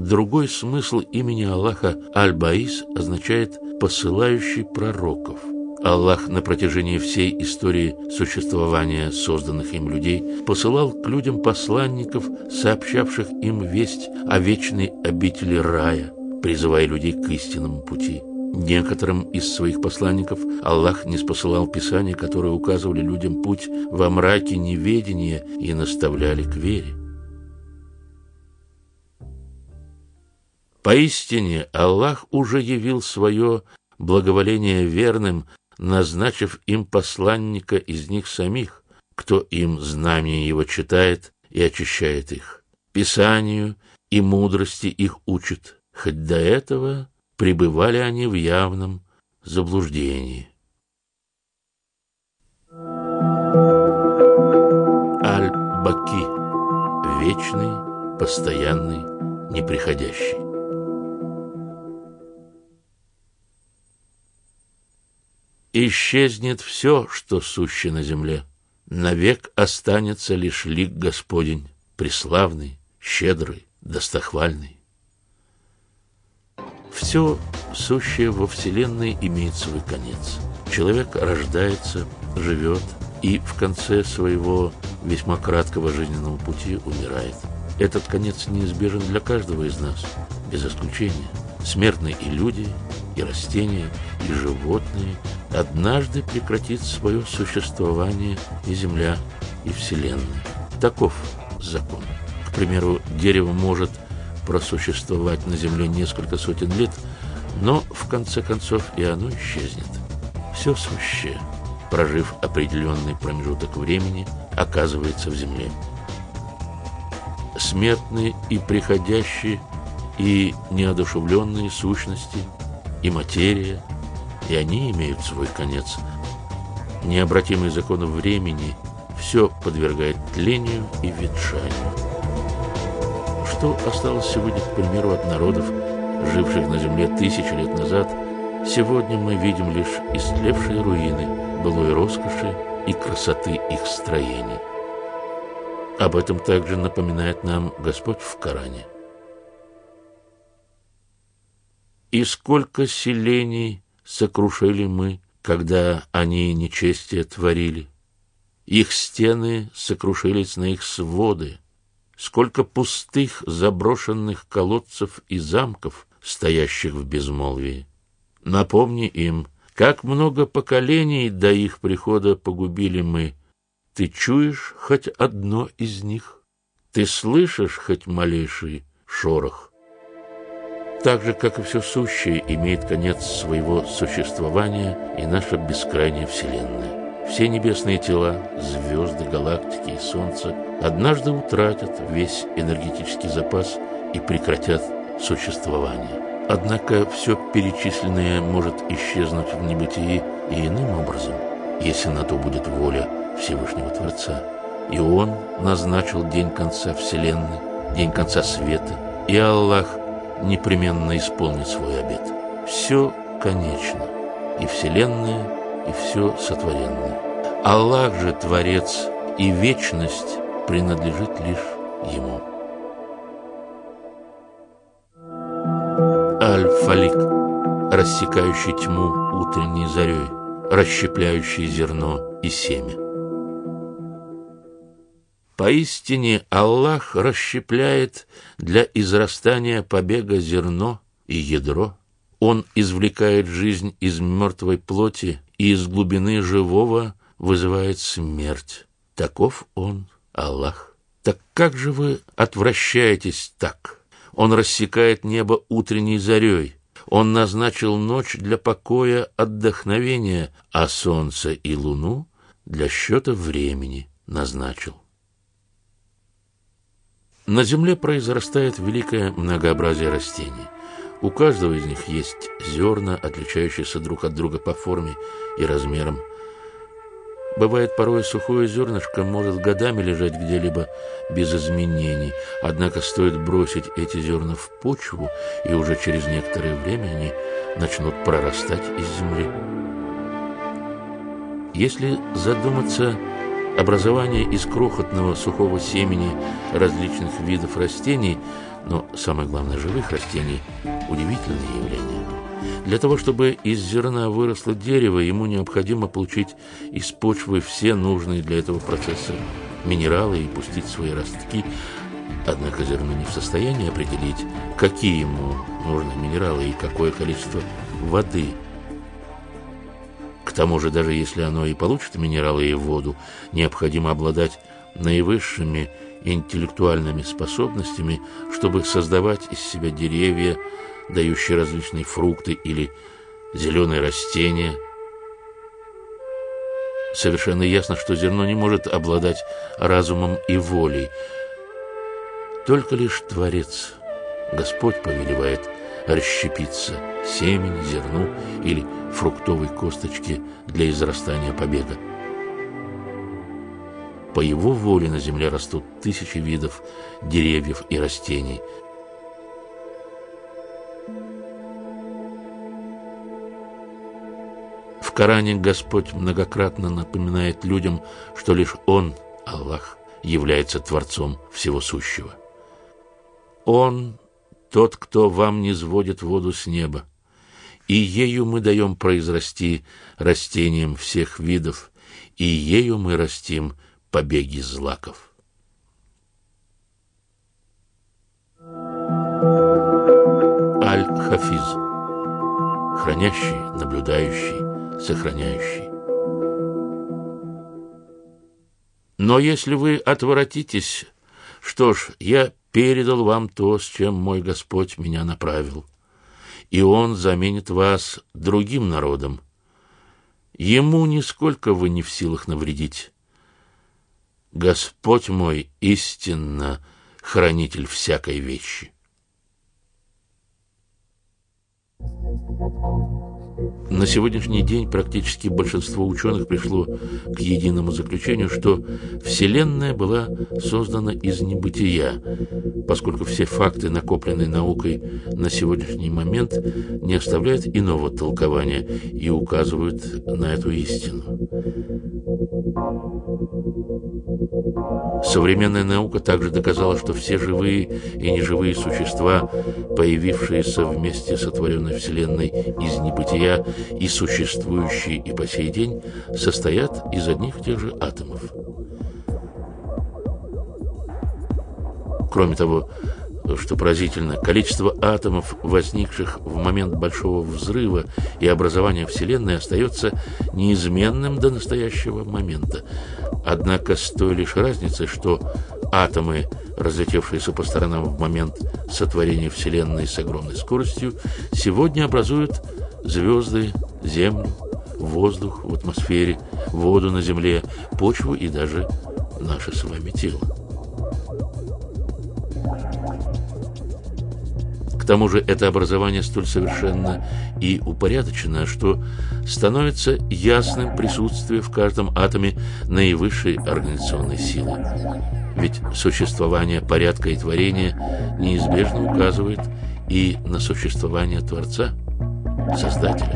Другой смысл имени Аллаха Аль-Баис означает «посылающий пророков». Аллах на протяжении всей истории существования созданных им людей посылал к людям посланников, сообщавших им весть о вечной обители рая, призывая людей к истинному пути. Некоторым из своих посланников Аллах ниспосылал писания, которые указывали людям путь во мраке неведения и наставляли к вере. Поистине Аллах уже явил свое благоволение верным, назначив им посланника из них самих, кто им знания его читает и очищает их, Писанию и мудрости их учит, хоть до этого пребывали они в явном заблуждении. Аль-Баки – вечный, постоянный, неприходящий. Исчезнет все, что суще на земле, навек останется лишь лик Господень, преславный, щедрый, достохвальный. Все сущее во Вселенной имеет свой конец. Человек рождается, живет и в конце своего весьма краткого жизненного пути умирает. Этот конец неизбежен для каждого из нас, без исключения. Смертны и люди, и растения, и животные. Однажды прекратит свое существование и Земля, и Вселенная. Таков закон. К примеру, дерево может просуществовать на Земле несколько сотен лет, но в конце концов и оно исчезнет. Все сущее, прожив определенный промежуток времени, оказывается в Земле. Смертные и приходящие, и неодушевленные сущности, и материя, и они имеют свой конец. Необратимый закон времени все подвергает тлению и ветшанию. Что осталось сегодня, к примеру, от народов, живших на земле тысячи лет назад, сегодня мы видим лишь истлевшие руины былой роскоши и красоты их строений. Об этом также напоминает нам Господь в Коране. «И сколько селений сокрушили мы, когда они нечестие творили. Их стены сокрушились на их своды. Сколько пустых заброшенных колодцев и замков, стоящих в безмолвии. Напомни им, как много поколений до их прихода погубили мы. Ты чуешь хоть одно из них? Ты слышишь хоть малейший шорох?» Так же, как и все сущее, имеет конец своего существования и наша бескрайняя Вселенная. Все небесные тела, звезды, галактики и Солнце однажды утратят весь энергетический запас и прекратят существование. Однако все перечисленное может исчезнуть в небытии и иным образом, если на то будет воля Всевышнего Творца. И Он назначил день конца Вселенной, день конца света, и Аллах непременно исполнит свой обет. Все конечно, и Вселенная, и все сотворенное. Аллах же Творец, и вечность принадлежит лишь Ему. Аль-Фалик, рассекающий тьму утренней зарей, расщепляющий зерно и семя. Поистине Аллах расщепляет для израстания побега зерно и ядро. Он извлекает жизнь из мертвой плоти и из глубины живого вызывает смерть. Таков Он, Аллах. Так как же вы отвращаетесь так? Он рассекает небо утренней зарей. Он назначил ночь для покоя, отдохновения, а солнце и луну для счета времени назначил. На земле произрастает великое многообразие растений. У каждого из них есть зерна, отличающиеся друг от друга по форме и размерам. Бывает, порой сухое зернышко может годами лежать где-либо без изменений, однако стоит бросить эти зерна в почву, и уже через некоторое время они начнут прорастать из земли. Если задуматься, образование из крохотного сухого семени различных видов растений Но самое главное, живых растений – удивительное явление. Для того, чтобы из зерна выросло дерево, ему необходимо получить из почвы все нужные для этого процесса минералы и пустить свои ростки. Однако зерно не в состоянии определить, какие ему нужны минералы и какое количество воды. К тому же, даже если оно и получит минералы и воду, необходимо обладать наивысшими интеллектуальными способностями, чтобы создавать из себя деревья, дающие различные фрукты или зеленые растения. Совершенно ясно, что зерно не может обладать разумом и волей. Только лишь Творец, Господь, повелевает расщепиться семени, зерну или фруктовой косточке для израстания побега. По Его воле на земле растут тысячи видов деревьев и растений. В Коране Господь многократно напоминает людям, что лишь Он, Аллах, является Творцом всего сущего. Он тот, кто вам низводит воду с неба, и ею мы даем произрасти растениям всех видов, и ею мы растим побеги злаков. Аль-Хафиз. Хранящий, наблюдающий, сохраняющий. Но если вы отворотитесь, что ж, я передал вам то, с чем мой Господь меня направил, и Он заменит вас другим народом. Ему нисколько вы не в силах навредить. Господь мой истинно хранитель всякой вещи. На сегодняшний день практически большинство ученых пришло к единому заключению, что Вселенная была создана из небытия, поскольку все факты, накопленные наукой на сегодняшний момент, не оставляют иного толкования и указывают на эту истину. Современная наука также доказала, что все живые и неживые существа, появившиеся вместе с сотворенной Вселенной из небытия и существующие и по сей день, состоят из одних и тех же атомов. Кроме того, что поразительно, количество атомов, возникших в момент Большого взрыва и образования Вселенной, остается неизменным до настоящего момента. Однако с той лишь разницей, что атомы, разлетевшиеся по сторонам в момент сотворения Вселенной с огромной скоростью, сегодня образуют звезды, Землю, воздух в атмосфере, воду на Земле, почву и даже наше с вами тело. К тому же это образование столь совершенно и упорядочено, что становится ясным присутствие в каждом атоме наивысшей организационной силы. Ведь существование порядка и творения неизбежно указывает и на существование Творца, Создателя.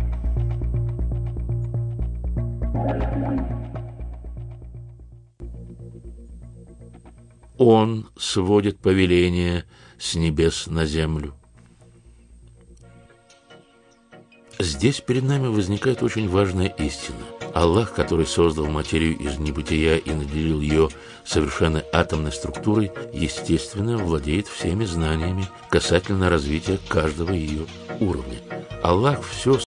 Он сводит повеление с небес на землю. Здесь перед нами возникает очень важная истина. Аллах, который создал материю из небытия и наделил ее совершенно атомной структурой, естественно, владеет всеми знаниями касательно развития каждого ее уровня. Аллах все